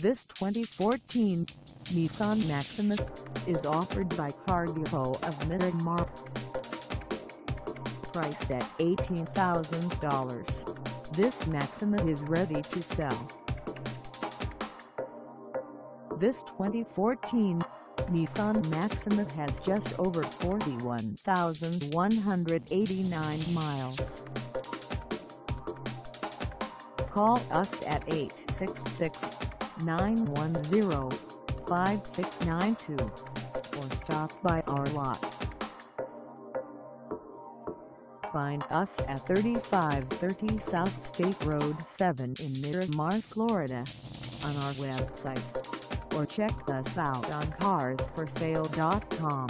This 2014 Nissan Maxima is offered by Car Depot of Miramar. Priced at $18,000, this Maxima is ready to sell. This 2014 Nissan Maxima has just over 41,189 miles. Call us at 866-910-5692 or stop by our lot. Find us at 3530 South State Road 7 in Miramar, Florida, on our website, or check us out on carsforsale.com.